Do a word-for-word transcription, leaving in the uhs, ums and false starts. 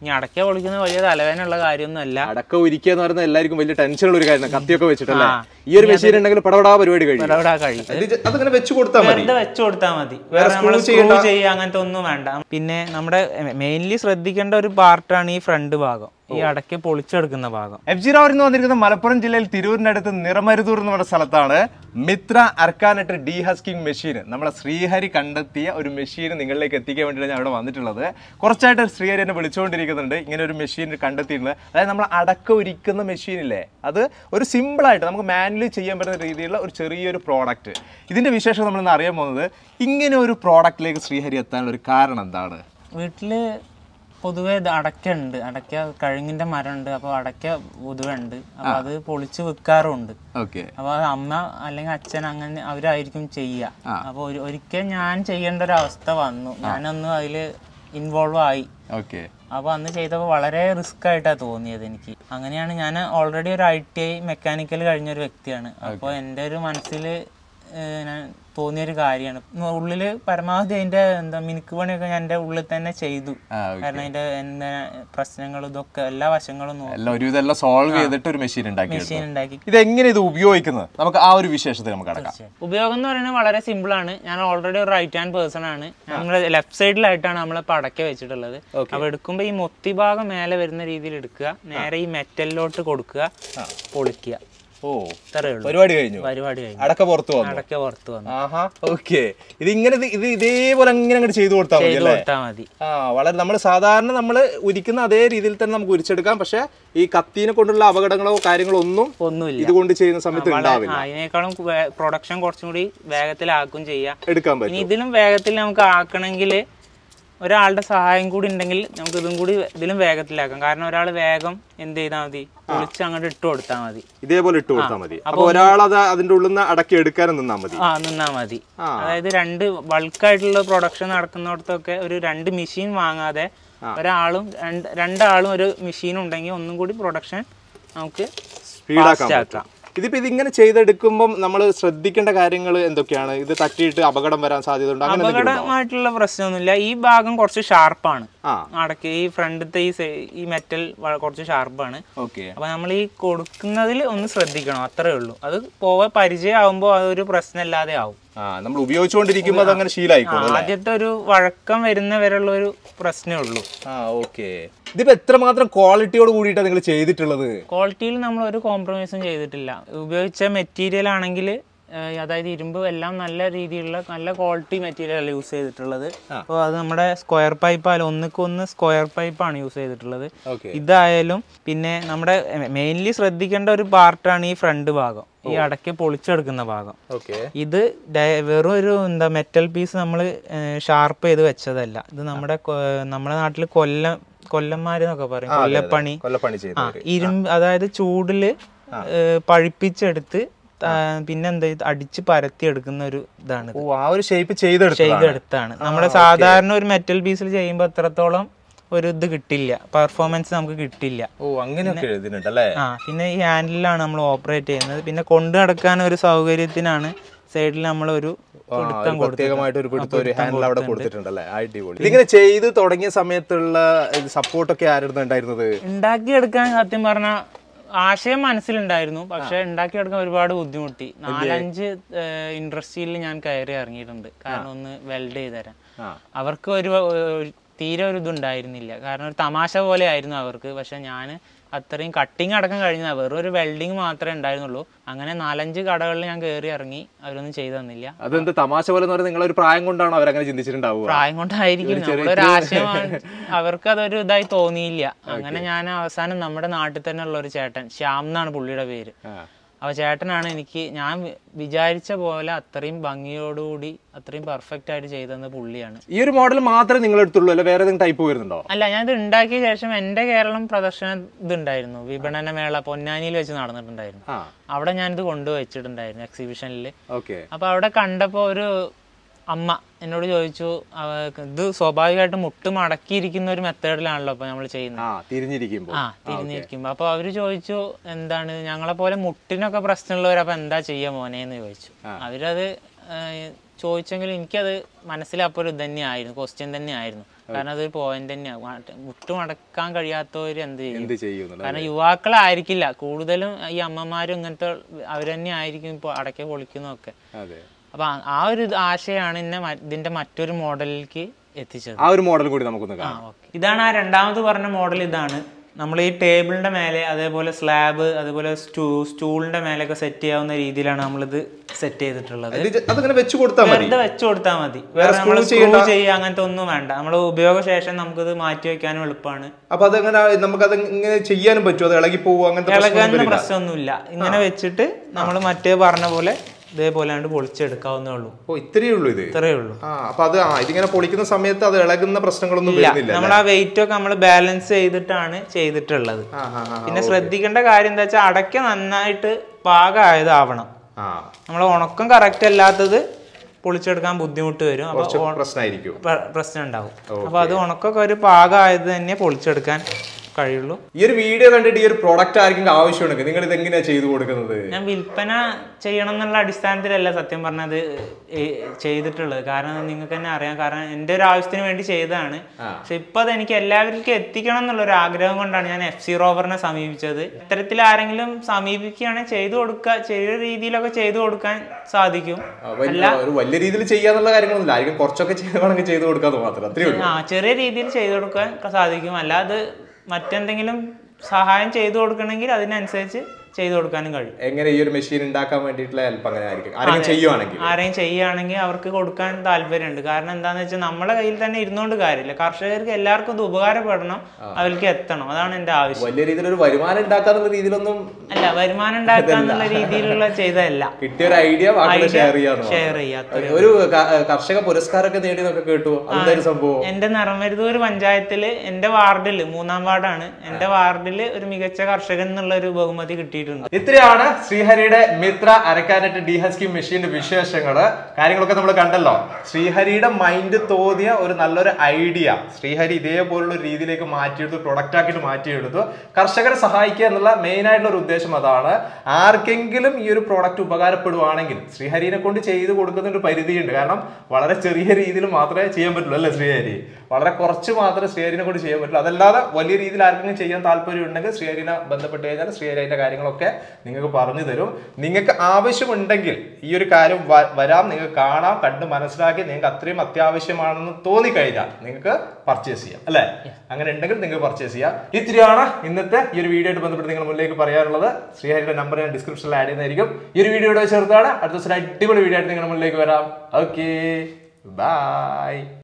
ഇനി അടക്ക പൊളിക്കുന്ന വലിയ തലവേനുള്ള കാര്യമൊന്നുമല്ല. അടക്ക ഉരിക്കുക എന്ന് പറയുന്നത് എല്ലാവർക്കും വലിയ ടെൻഷനുള്ള ഒരു കാര്യം, കത്തിയൊക്കെ വെച്ചിട്ടല്ലേ. ഈ ഒരു മെഷീൻ ഉണ്ടെങ്കിൽ പടപടാ പരിപാടി കഴിയും. അതങ്ങനെ വെച്ച് കൊടുത്താൽ മതി, വെച്ച് കൊടുത്താൽ മതി. വേറെ നമ്മൾ സ്ക്രൂ ചെയ്യുക അങ്ങനത്തെ ഒന്നും വേണ്ട. പിന്നെ നമ്മുടെ മെയിൻലി ശ്രദ്ധിക്കേണ്ട ഒരു പാർട്ടാണ് ഈ ഫ്രണ്ട് ഭാഗം, ഈ അടക്ക പൊളിച്ചെടുക്കുന്ന ഭാഗം. എഫ് ജി റാവർ എന്ന് വന്നിരിക്കുന്നത് മലപ്പുറം ജില്ലയിൽ തിരൂരിനടുത്ത് നിറമരുതൂർ എന്ന് പറഞ്ഞ സ്ഥലത്താണ്. Mitra arecanut de husking machine, നമ്മളെ ശ്രീഹരി കണ്ടെത്തിയ ഒരു മെഷീൻ നിങ്ങളിലേക്ക് എത്തിക്കാൻ വേണ്ടിയാണ് ഞാൻ അവിടെ വന്നിട്ടുള്ളത്. കുറച്ചായിട്ട് ശ്രീഹരി എന്നെ വിളിച്ചുകൊണ്ടിരിക്കുന്നുണ്ട്, ഇങ്ങനെ ഒരു മെഷീൻ കണ്ടെത്തിയിട്ടുള്ളത്. അതായത് നമ്മൾ അടക്ക ഉരിക്കുന്ന മെഷീനില്ലേ, അത് ഒരു സിമ്പിളായിട്ട് നമുക്ക് മാനുവലി ചെയ്യാൻ പറ്റുന്ന രീതിയിലുള്ള ഒരു ചെറിയൊരു പ്രോഡക്റ്റ്. ഇതിന്റെ വിശേഷം നമ്മളിന്ന് അറിയാൻ പോകുന്നത്, ഇങ്ങനെ ഒരു പ്രോഡക്റ്റിലേക്ക് ശ്രീഹരി എത്താനുള്ള ഒരു കാരണം എന്താണ്? വീട്ടില് പൊതുവെ അടക്ക ഉണ്ട്, അടക്ക കഴുങ്ങിന്റെ മരം ഉണ്ട്. അപ്പൊ അടക്ക പൊതുവെ ഉണ്ട്, അപ്പൊ അത് പൊളിച്ച് വിൽക്കാറുണ്ട്. അപ്പൊ അത് അമ്മ അല്ലെങ്കിൽ അച്ഛൻ അങ്ങനെ അവരായിരിക്കും ചെയ്യുക. അപ്പൊ ഒരിക്കൽ ഞാൻ ചെയ്യേണ്ട ഒരു അവസ്ഥ വന്നു, ഞാനൊന്ന് അതില് ഇൻവോൾവ് ആയി. അപ്പൊ അന്ന് ചെയ്തപ്പോൾ വളരെ റിസ്ക് ആയിട്ടാണ് തോന്നിയത് എനിക്ക്. അങ്ങനെയാണ്, ഞാൻ ഓൾറെഡി ഒരു ഐ ടി ഐ മെക്കാനിക്കൽ കഴിഞ്ഞൊരു വ്യക്തിയാണ്. അപ്പോൾ എൻ്റെ ഒരു മനസ്സിൽ തോന്നിയൊരു കാര്യമാണ്. ഉള്ളില് പരമാവധി അതിന്റെ എന്താ മിനുക്ക് പണിയൊക്കെ ഞാൻ എന്റെ ഉള്ളിൽ തന്നെ ചെയ്തു. കാരണം അതിന്റെ എന്താ പ്രശ്നങ്ങളും ഇതൊക്കെ എല്ലാ വശങ്ങളും സോൾവ് ചെയ്തിട്ട് ഒരു മെഷീൻ മെഷീൻ ഉണ്ടാക്കി. ഇത് എങ്ങനെ ഇത് ഉപയോഗിക്കുന്നത്, നമുക്ക് ആ ഒരു വിശേഷത്തിൽ നമുക്ക് കടക്കാം. ഉപയോഗം എന്ന് പറയുന്നത് വളരെ സിമ്പിൾ ആണ്. ഞാൻ ഓൾറെഡി ഒരു റൈറ്റ് ഹാൻഡ് പേഴ്സൺ ആണ്. നമ്മുടെ ലെഫ്റ്റ് സൈഡിലായിട്ടാണ് നമ്മളിപ്പോൾ അടക്ക വെച്ചിട്ടുള്ളത്. അപ്പൊ എടുക്കുമ്പോൾ ഈ മൊത്തി ഭാഗം മേലെ വരുന്ന രീതിയിൽ എടുക്കുക, നേരെ ഈ മെറ്റലിലോട്ട് കൊടുക്കുക, പൊളിക്കുക. പരിപാടി കഴിഞ്ഞു, പരിപാടി കഴിഞ്ഞു. അടക്ക പുറത്ത് വന്നു, അടക്ക പുറത്ത് വന്നു. ഓക്കെ, ഇത് ഇങ്ങനെ ഇത് ഇതേപോലെ അങ്ങനെ അങ്ങോട്ട് ചെയ്തു കൊടുത്താൽ മതി. ആ, വളരെ നമ്മൾ സാധാരണ നമ്മൾ ഉരിക്കുന്ന അതേ രീതിയിൽ തന്നെ നമുക്ക് ഉരിച്ചെടുക്കാം. പക്ഷെ ഈ കത്തീനെ കൊണ്ടുള്ള അപകടങ്ങളോ കാര്യങ്ങളോ ഒന്നും ഒന്നുമില്ല ഇതുകൊണ്ട് ചെയ്യുന്ന സമയത്ത് ഉണ്ടാവില്ല. അതിനേക്കാളും പ്രൊഡക്ഷൻ കുറച്ചും കൂടി വേഗത്തിലാക്കും ചെയ്യാം, എടുക്കാൻ പറ്റും. ഇതിലും വേഗത്തിൽ നമുക്ക് ആക്കണമെങ്കിൽ ഒരാളുടെ സഹായം കൂടി ഉണ്ടെങ്കിൽ നമുക്ക് ഇതും കൂടി ഇതിലും വേഗത്തിലാക്കാം. കാരണം ഒരാൾ വേഗം എന്ത് ചെയ്താൽ മതി, പൊളിച്ച് അങ്ങോട്ട് ഇട്ട് കൊടുത്താൽ മതി, ഇതേപോലെ ഇട്ട് കൊടുത്താൽ മതി. അപ്പൊ ഒരാൾ അത് അതിന്റെ ഉള്ളിൽ നിന്ന് അടക്കി എടുക്കാനും നിന്നാ മതി. ആ നിന്നാ മതി. അതായത് രണ്ട് ബൾക്കായിട്ടുള്ള പ്രൊഡക്ഷൻ നടക്കുന്നിടത്തൊക്കെ ഒരു രണ്ട് മെഷീൻ വാങ്ങാതെ ഒരാളും രണ്ടാളും ഒരു മെഷീൻ ഉണ്ടെങ്കിൽ ഒന്നും കൂടി പ്രൊഡക്ഷൻ നമുക്ക് സ്പീഡാക്കാം. ഇതിപ്പോ ഇതിങ്ങനെ ചെയ്തെടുക്കുമ്പോൾ നമ്മൾ ശ്രദ്ധിക്കേണ്ട കാര്യങ്ങൾ എന്തൊക്കെയാണ്? ഇത് തട്ടിയിട്ട് അപകടം വരാൻ സാധ്യത? അപകടമായിട്ടുള്ള പ്രശ്നമൊന്നുമില്ല. ഈ ഭാഗം കുറച്ച് ഷാർപ്പാണ്, അടക്കി ഈ ഫ്രണ്ടത്തെ ഈ ഈ മെറ്റൽ കുറച്ച് ഷാർപ്പാണ്. അപ്പൊ നമ്മൾ ഈ കൊടുക്കുന്നതിൽ ഒന്ന് ശ്രദ്ധിക്കണം, അത്രേ ഉള്ളൂ. അത് പോവാൻ പരിചയമാകുമ്പോൾ അതൊരു പ്രശ്നമില്ലാതെ ആവും. നമ്മൾ ഉപയോഗിച്ചുകൊണ്ടിരിക്കുമ്പോൾ അതങ്ങനെ ശീലമായിക്കോളും. ആദ്യത്തെ ഒരു വഴക്കം വരുന്ന വരെയുള്ള ഒരു പ്രശ്നമേ ഉള്ളൂ. ഇതിപ്പോ എത്രമാത്രം ക്വാളിറ്റിയോട് കൂടിയിട്ടാണ് നിങ്ങൾ ചെയ്തിട്ടുള്ളത്? ക്വാളിറ്റിയിൽ നമ്മൾ ഒരു കോംപ്രമൈസും ചെയ്തിട്ടില്ല. ഉപയോഗിച്ച മെറ്റീരിയൽ ആണെങ്കിൽ, അതായത് ഇരുമ്പ് എല്ലാം നല്ല രീതിയിലുള്ള നല്ല ക്വാളിറ്റി മെറ്റീരിയൽ യൂസ് ചെയ്തിട്ടുള്ളത്. അപ്പോൾ അത് നമ്മുടെ സ്ക്വയർ പൈപ്പ് ആയാലും ഒന്നിക്കൊന്ന് സ്ക്വയർ പൈപ്പാണ് യൂസ് ചെയ്തിട്ടുള്ളത്. ഇതായാലും പിന്നെ നമ്മുടെ മെയിൻലി ശ്രദ്ധിക്കേണ്ട ഒരു പാർട്ടാണ് ഈ ഫ്രണ്ട് ഭാഗം, ഈ അടക്ക പൊളിച്ചെടുക്കുന്ന ഭാഗം. ഇത് വെറും ഒരു എന്താ മെറ്റൽ പീസ് നമ്മൾ ഷാർപ്പ് ചെയ്ത് വെച്ചതല്ല. ഇത് നമ്മുടെ നമ്മുടെ നാട്ടിൽ കൊല്ലം കൊല്ലന്മാരെന്നൊക്കെ പറയും, കൊല്ലപ്പണി. ഇരുമ്പ് അതായത് ചൂടില് പഴിപ്പിച്ചെടുത്ത് പിന്നെ എന്താ അടിച്ച് പരത്തി എടുക്കുന്ന ഒരു ഇതാണ്. ചെയ്തെടുത്താണ്. നമ്മുടെ സാധാരണ ഒരു മെറ്റൽ പീസിൽ ചെയ്യുമ്പോൾ എത്രത്തോളം ഒരു ഇത് കിട്ടില്ല, പെർഫോമൻസ് നമുക്ക് കിട്ടില്ല. ആ പിന്നെ ഈ ഹാൻഡിലാണ് നമ്മൾ ഓപ്പറേറ്റ് ചെയ്യുന്നത്. പിന്നെ കൊണ്ടു നടക്കാൻ ഒരു സൗകര്യത്തിനാണ് സൈഡിൽ നമ്മൾ ഒരു ഇതിങ്ങനെ ചെയ്ത് തുടങ്ങിയ സമയത്തുള്ള സപ്പോർട്ടൊക്കെ ആയിരുന്നു ഉണ്ടായിരുന്നത്? ഉണ്ടാക്കിയെടുക്കാൻ സത്യം പറഞ്ഞാൽ ആശയം മനസ്സിലുണ്ടായിരുന്നു, പക്ഷെ ഉണ്ടാക്കിയെടുക്കാൻ ഒരുപാട് ബുദ്ധിമുട്ടി. നാലഞ്ച് ഇൻഡസ്ട്രിയിൽ ഞാൻ കയറി ഇറങ്ങിയിട്ടുണ്ട്. കാരണം ഒന്ന് വെൽഡ് ചെയ്ത് തരാൻ അവർക്ക് ഒരു തീരെ ഒരു ഇതുണ്ടായിരുന്നില്ല. കാരണം ഒരു തമാശ പോലെ ആയിരുന്നു അവർക്ക്. പക്ഷെ ഞാൻ അത്രയും കട്ടിങ് അടക്കം കഴിഞ്ഞ വെറും ഒരു വെൽഡിങ് മാത്രമേ ഉണ്ടായിരുന്നുള്ളൂ. അങ്ങനെ നാലഞ്ച് കടകളിൽ ഞാൻ കയറി ഇറങ്ങി, അവരൊന്നും ചെയ്തു തന്നില്ല. അതെന്ത് തമാശ പോലെ നിങ്ങളൊരു പ്രായം കൊണ്ടാണോ അവരങ്ങനെ ചിന്തിച്ചിട്ടുണ്ടാവുക? പ്രായം കൊണ്ടായിരിക്കും, നമ്മളൊരു ആശയമാണ്. അവർക്ക് അതൊരു ഇതായി തോന്നിയില്ല. അങ്ങനെ ഞാൻ അവസാനം നമ്മുടെ നാട്ടിൽ തന്നെ ഉള്ള ഒരു ചേട്ടൻ, ശ്യാം എന്നാണ് പുള്ളിയുടെ പേര്, അപ്പോൾ ചേട്ടനാണ് എനിക്ക് ഞാൻ വിചാരിച്ച പോലെ അത്രയും ഭംഗിയോടുകൂടി അത്രയും പെർഫെക്റ്റ് ആയിട്ട് ചെയ്തത് പുള്ളിയാണ്. ഈ ഒരു മോഡൽ മാത്രമേ നിങ്ങൾ എടുത്തുള്ളൂ, അല്ല വേറെ ഏതെങ്കിലും ടൈപ്പ് വരുന്നുണ്ടോ? അല്ല, ഞാൻ ഇത് ഉണ്ടാക്കിയ ശേഷം എന്റെ കേരളം പ്രദർശനം ഇതുണ്ടായിരുന്നു, വിപണന മേള പൊന്നാനിയിൽ വെച്ച് നടന്നിട്ടുണ്ടായിരുന്നു. അവിടെ ഞാനിത് കൊണ്ടുവച്ചിട്ടുണ്ടായിരുന്നു എക്സിബിഷനിൽ. അപ്പൊ അവിടെ കണ്ടപ്പോ ഒരു അമ്മ എന്നോട് ചോദിച്ചു, ഇത് സ്വാഭാവികമായിട്ട് മുട്ട് മടക്കിയിരിക്കുന്ന ഒരു മെത്തേഡിലാണല്ലോ അപ്പൊ നമ്മൾ ചെയ്യുന്നത്, ആ തിരിഞ്ഞിരിക്കുമ്പോ. അപ്പൊ അവര് ചോദിച്ചു, എന്താണ് ഞങ്ങളെ പോലെ മുട്ടിനൊക്കെ പ്രശ്നമുള്ളവർ അപ്പൊ എന്താ ചെയ്യാ മോനേന്ന് ചോദിച്ചു. അവരത് ചോദിച്ചെങ്കിൽ എനിക്കത് മനസ്സിലപ്പോൾ ഒരു ഇത് തന്നെയായിരുന്നു, ക്വസ്റ്റ്യൻ തന്നെയായിരുന്നു. കാരണം അതൊരു പോയിന്റ് തന്നെയാണ്. മുട്ടുമടക്കാൻ കഴിയാത്തവർ എന്ത് ചെയ്യും? എന്ത് ചെയ്യും? കാരണം യുവാക്കളായിരിക്കില്ല കൂടുതലും, ഈ അമ്മമാരും ഇങ്ങനത്തെ അവർ തന്നെ ആയിരിക്കും ഇപ്പോൾ അടയ്ക്ക പൊളിക്കുന്നതൊക്കെ. അപ്പൊ ആ ഒരു ആശയമാണ് എന്നെ ഇതിന്റെ മറ്റൊരു മോഡലിലേക്ക് എത്തിച്ചത്. ആ ഒരു മോഡൽ കൂടി നമുക്കൊന്ന് കാണാം. ഇതാണ് ആ രണ്ടാമത് പറഞ്ഞ മോഡൽ. ഇതാണ് നമ്മൾ ഈ ടേബിളിന്റെ മേലെ, അതേപോലെ സ്ലാബ്, അതേപോലെ സ്റ്റൂ സ്റ്റൂളിന്റെ മേലൊക്കെ സെറ്റ് ചെയ്യാവുന്ന രീതിയിലാണ് നമ്മളിത് സെറ്റ് ചെയ്തിട്ടുള്ളത്. വെറുതെ വെച്ച് കൊടുത്താൽ മതി, വേറെ നമ്മൾ സ്ക്രൂ ചെയ്യുക അങ്ങനത്തെ ഒന്നും വേണ്ട. നമ്മൾ ഉപയോഗശേഷം നമുക്കിത് മാറ്റി വെക്കാനും എളുപ്പമാണ്. അപ്പൊ അതെങ്ങനെ നമുക്കത് ഇങ്ങനെ ചെയ്യാനും പറ്റുമോ? അത് ഇളകി പോകും? അങ്ങനത്തെ ഇളകാനുള്ള പ്രശ്നമൊന്നുമില്ല. ഇങ്ങനെ വെച്ചിട്ട് നമ്മൾ മറ്റേ പറഞ്ഞ പോലെ ഇതേപോലെ പൊളിച്ചെടുക്കാവുന്നേ ഉള്ളൂ. ഓ, ഇത്രയേ ഉള്ളൂ ഇത്? ഇത്രയേ ഉള്ളൂ. അപ്പൊ അത് ഇതിങ്ങനെ പൊളിക്കുന്ന സമയത്ത് അത് ഇളകുന്ന പ്രശ്നങ്ങളൊന്നും വരുന്നില്ല. നമ്മൾ ആ വെയിറ്റ് ഒക്കെ നമ്മൾ ബാലൻസ് ചെയ്തിട്ടാണ് ചെയ്തിട്ടുള്ളത്. പിന്നെ ശ്രദ്ധിക്കേണ്ട കാര്യം എന്താ വെച്ചാൽ അടയ്ക്ക നന്നായിട്ട് പാകമായതാവണം. നമ്മൾ ഉണക്കം കറക്റ്റ് അല്ലാത്തത് പൊളിച്ചെടുക്കാൻ ബുദ്ധിമുട്ട് വരും, അപ്പൊ പ്രശ്നമായിരിക്കും, പ്രശ്നം ഉണ്ടാവും. അപ്പൊ അത് ഉണക്കൊക്കെ ഒരു പാകമായത് തന്നെ പൊളിച്ചെടുക്കാൻ കഴിയുള്ളൂ. ഈ ഒരു വീഡിയോ കണ്ടിട്ട് ഈ ഒരു പ്രോഡക്റ്റ് ആർക്കും ആവശ്യമുണ്ടെങ്കിൽ നിങ്ങൾ ഇത് എങ്ങനെയാണ് ചെയ്തു കൊടുക്കുന്നത്? ഞാൻ വിൽപ്പന ചെയ്യണം എന്നുള്ള അടിസ്ഥാനത്തിലല്ല സത്യം പറഞ്ഞത് ചെയ്തിട്ടുള്ളത്. കാരണം നിങ്ങൾക്ക് തന്നെ അറിയാം, കാരണം എൻ്റെ ഒരു ആവശ്യത്തിന് വേണ്ടി ചെയ്തതാണ്. പക്ഷെ ഇപ്പൊ അത് എനിക്ക് എല്ലാവർക്കും എത്തിക്കണം എന്നുള്ള ഒരു ആഗ്രഹം കൊണ്ടാണ് ഞാൻ എഫ് സി റോവറിനെ സമീപിച്ചത്. ഇത്തരത്തിൽ ആരെങ്കിലും സമീപിക്കുകയാണെങ്കിൽ ചെയ്തു കൊടുക്കുക, ചെറിയ രീതിയിലൊക്കെ ചെയ്തു കൊടുക്കാൻ സാധിക്കും. വലിയ രീതിയിൽ ചെയ്യാന്നുള്ള കാര്യങ്ങളൊന്നുമില്ല, ആരെങ്കിലും കുറച്ചൊക്കെ ചെയ്യണമെങ്കിൽ ചെയ്തു കൊടുക്കാതെ മാത്രം. ആ ചെറിയ രീതിയിൽ ചെയ്തു കൊടുക്കാൻ സാധിക്കും. അല്ലാതെ മറ്റെന്തെങ്കിലും സഹായം ചെയ്തു കൊടുക്കണമെങ്കിൽ അതിനനുസരിച്ച് ചെയ്തു കൊടുക്കാനും കഴിയും. എങ്ങനെ ഈ ഒരു മെഷീൻ ഉണ്ടാക്കാൻ വേണ്ടിയിട്ടുള്ള ഹെൽപ്പ് അങ്ങനെ ആയിരിക്കും? ആരെങ്കിലും ചെയ്യുവാണെങ്കിൽ ആരെയും ചെയ്യുകയാണെങ്കിൽ അവർക്ക് കൊടുക്കാൻ താല്പര്യമുണ്ട്. കാരണം എന്താന്ന് വെച്ചാൽ നമ്മളെ കയ്യിൽ തന്നെ ഇരുന്നുകൊണ്ട് കാര്യമില്ല. കർഷകർക്ക് എല്ലാവർക്കും ഇത് ഉപകാരപ്പെടണം, അവർക്ക് എത്തണം. അതാണ് എന്റെ ആവശ്യം. വലിയ രീതിയിൽ ഒരു വരുമാനം ഉണ്ടാക്കാന്നുള്ള രീതിയിലൊന്നും അല്ല, വരുമാനം ഉണ്ടാക്കാന്നുള്ള രീതിയിലുള്ള ചെയ്തതല്ല. കിട്ടിയ ഒരു ഐഡിയ ഷെയർ ചെയ്യാം. ഷെയർ ചെയ്യാത്ത ഒരു കർഷക പുരസ്കാരമൊക്കെ നേടിയെന്നൊക്കെ കേട്ടു. അതെന്തായാലും സംഭവം എന്റെ നിറമരുതൂർ പഞ്ചായത്തില് എന്റെ വാർഡില്, മൂന്നാം വാർഡാണ്, എന്റെ വാർഡില് ഒരു മികച്ച കർഷകൻ എന്നുള്ള ഒരു ബഹുമതി കിട്ടി. ഇത്രയാണ് ശ്രീഹരിയുടെ മിത്ര അരക്കാനറ്റ് ഡീഹസ്കിംഗ് മെഷീന്റെ വിശേഷങ്ങള്. കാര്യങ്ങളൊക്കെ നമ്മൾ കണ്ടല്ലോ. ശ്രീഹരിയുടെ മൈൻഡ് തോന്നിയ ഒരു നല്ലൊരു ഐഡിയ ശ്രീഹരി ഇതേപോലുള്ള രീതിയിലേക്ക് മാറ്റിയെടുത്തു, പ്രൊഡക്റ്റ് ആക്കിയിട്ട് മാറ്റിയെടുത്തു. കർഷകരെ സഹായിക്കുക എന്നുള്ള മെയിൻ ആയിട്ടുള്ള ഒരു ഉദ്ദേശം അതാണ്. ആർക്കെങ്കിലും ഈ ഒരു പ്രോഡക്റ്റ് ഉപകാരപ്പെടുവാണെങ്കിൽ ശ്രീഹരിനെ കൊണ്ട് ചെയ്ത് കൊടുക്കുന്ന ഒരു പരിധിയുണ്ട്. കാരണം വളരെ ചെറിയ രീതിയിൽ മാത്രമേ ചെയ്യാൻ പറ്റുള്ളൂ അല്ലേ ശ്രീഹരി? വളരെ കുറച്ച് മാത്രമേ ശ്രീഹരിനെ കൊണ്ട് ചെയ്യാൻ പറ്റുള്ളൂ. അതല്ലാതെ വലിയ രീതിയിൽ ആർക്കെങ്കിലും ചെയ്യാൻ താല്പര്യം ഉണ്ടെങ്കിൽ ശ്രീഹരിനെ ബന്ധപ്പെട്ട് കഴിഞ്ഞാൽ ശ്രീഹരി അതിന്റെ കാര്യങ്ങളൊക്കെ നിങ്ങൾക്ക് പറഞ്ഞു തരും. നിങ്ങൾക്ക് ആവശ്യമുണ്ടെങ്കിൽ ഈ ഒരു കാര്യം വരാം, നിങ്ങൾക്ക് കാണാം, കണ്ട് മനസ്സിലാക്കി നിങ്ങൾക്ക് അത്രയും അത്യാവശ്യമാണെന്ന് തോന്നിക്കഴിഞ്ഞാൽ നിങ്ങൾക്ക് പർച്ചേസ് ചെയ്യാം അല്ലെ? അങ്ങനെ ഉണ്ടെങ്കിൽ നിങ്ങൾക്ക് പർച്ചേസ് ചെയ്യാം. ഇത്രയാണ് ഇന്നത്തെ ഈ ഒരു വീഡിയോ ആയിട്ട് ബന്ധപ്പെട്ട് നിങ്ങൾ മുന്നിലേക്ക് പറയാനുള്ളത്. ശ്രീഹരിയുടെ നമ്പർ ഞാൻ ഡിസ്ക്രിപ്ഷനിൽ ആഡ് ചെയ്യുന്നതായിരിക്കും. ഈ ഒരു വീഡിയോയുടെ ചേർത്താണ് അടുത്ത ദിവസം അടിപൊളി വീഡിയോ ആയിട്ട് നിങ്ങളുടെ മുന്നിലേക്ക് വരാം. Okay, by.